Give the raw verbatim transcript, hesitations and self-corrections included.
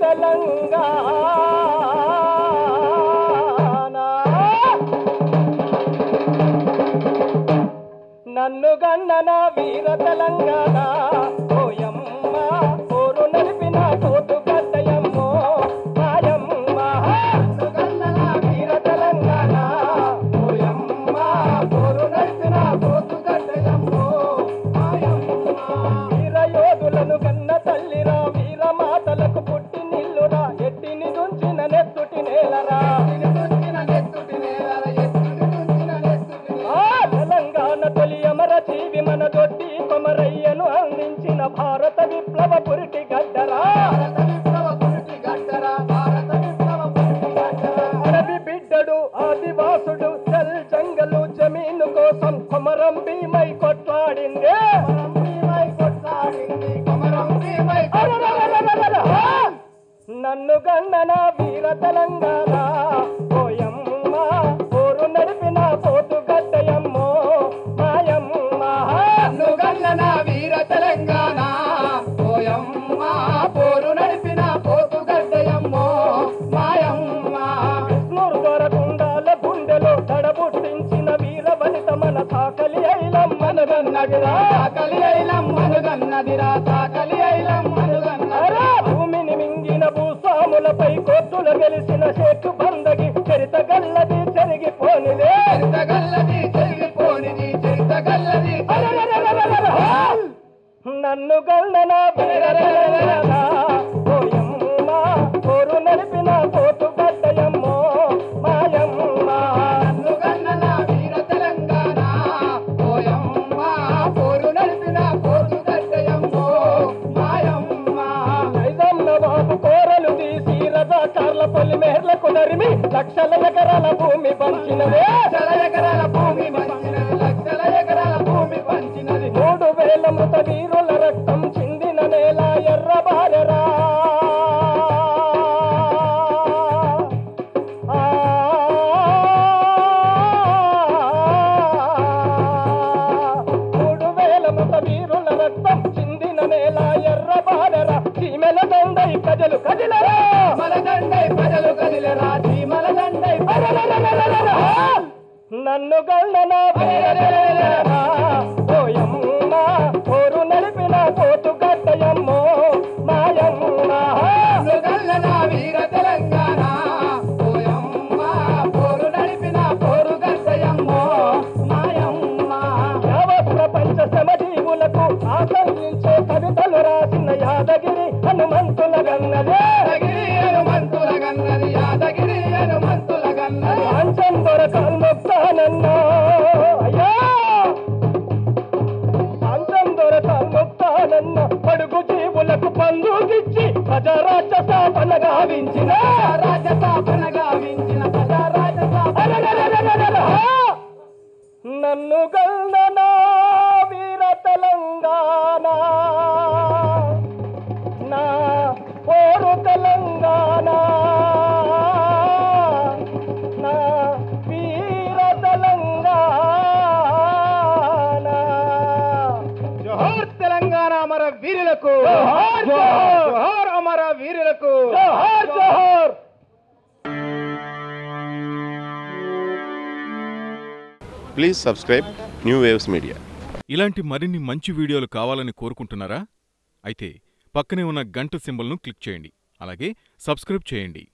తెలంగాణ నన్ను గన్నన వీర తెలంగాణ ఓయమ్మ పోరు నలిపిన పోతు గడ్డయమ్మో మాయమ్మ నన్ను గన్నన వీర తెలంగాణ ఓయమ్మ పోరు నలిపిన పోతు గడ్డయమ్మో మాయమ్మ వీర యోధులను కన్న తల్లిరా వీర మాతలకు పుట్టి నిల్లురా ఎట్టిని దుంచిన నెత్తుటి నేలరా జీవి మన దొడ్డి కొమరయ్యను అందించిన భారత విప్లవ పురిటి గడ్డరా అడవి బిడ్డడు ఆదివాసుడు చల్ జంగలు జమీను కోసం కొమరం భీమై కొట్లాడిందే నన్ను గన్నన వీర తెలంగాణ ఓయమ్మ పోరు నడిపిన పోతు గడ్డయమ్మో మాయమ్మ నన్ను గన్నన వీర తెలంగాణ ఓయమ్మ పోరు నడిపిన పోతు గడ్డయమ్మో మాయమ్మ విష్ణురు దొరకుండాల గుండెలో తడబుట్టించిన వీర వనిత మన సాకలి ఐలం మనగన్నదిరా సాకలి ఐలం మనగన్నదిరా సాకలి ఐలం మనగన్నదిరా భూమిని మింగిన భూస్వాములపై కోర్టులు గెలిచిన షేక్ బందగి చరిత గల్లది చెరిగిపోనిదే చరిత గల్లది చెరిగిపోనిది చరిత గల్లది నన్ను గల్లన వీర తెలంగాణ ఓయమ్మ పోరు నడిపిన పోతు గడ్డయమ్మో మాయమ్మ నన్ను గల్లన వీర తెలంగాణ ఓయమ్మ పోరు నడిపిన పోతు గడ్డయమ్మో మాయమ్మ ఐదమ్మ బాబు కోరలు తీసి రజాకార్ల పొలి మేర్లకు నరిమి లక్షల ఎకరాల భూమి పంచినదే లక్షల ఎకరాల భూమి పంచినది లక్షల ఎకరాల భూమి పంచినది మూడు వేల మృత వీరుల రక్తం చిందిన నేల ఎర్రబారెరా మూడు వేల మృత వీరుల రక్తం చిందిన నేల ఎర్రబారెరా చీమెల దండై ప్రజలు కదిలరా మన దండై ప్రజలు కదిలరా చీమల దండై నన్ను గల్లన వీర తెలంగాణ ఓయమ్మ పోరు నడిపిన పోతు గడ్డయమ్మో మాయమ్మ నన్ను గల్లన వీర తెలంగాణ ఓయమ్మ పోరు నడిపిన పోరు గడ్డయమ్మో మాయమ్మ యావ ప్రపంచ సమజీవులకు ఆశంసించే కవితలు రాసిన యాదగిరి హనుమంతుల గన్నదే యాదగిరి హనుమంతుల గన్నది యాదగిరి హనుమంతుల గన్నది అంచం దొరకల్ముక్తానన్నా అయ్యా అంచం దొరకల్ముక్తానన్న పడుగు జీవులకు పందుకిచ్చి ప్రజారాజ్య స్థాపన గావించిన రాజ్య స్థాపన గావించిన ప్రజారాజ్య స్థాపన నన్ను గల్లన వీర తెలంగాణ నా పోరు తెలంగాణ నా వీర తెలంగాణ జోహార్ తెలంగాణ అమర వీరులకు జోహార్ అమర వీరులకు జోహార్ జోహార్ please subscribe new waves media. ఇలాంటి మరిన్ని మంచి వీడియోలు కావాలని కోరుకుంటున్నారా? అయితే పక్కనే ఉన్న గంట సింబల్ను క్లిక్ చేయండి. అలాగే సబ్స్క్రైబ్ చేయండి.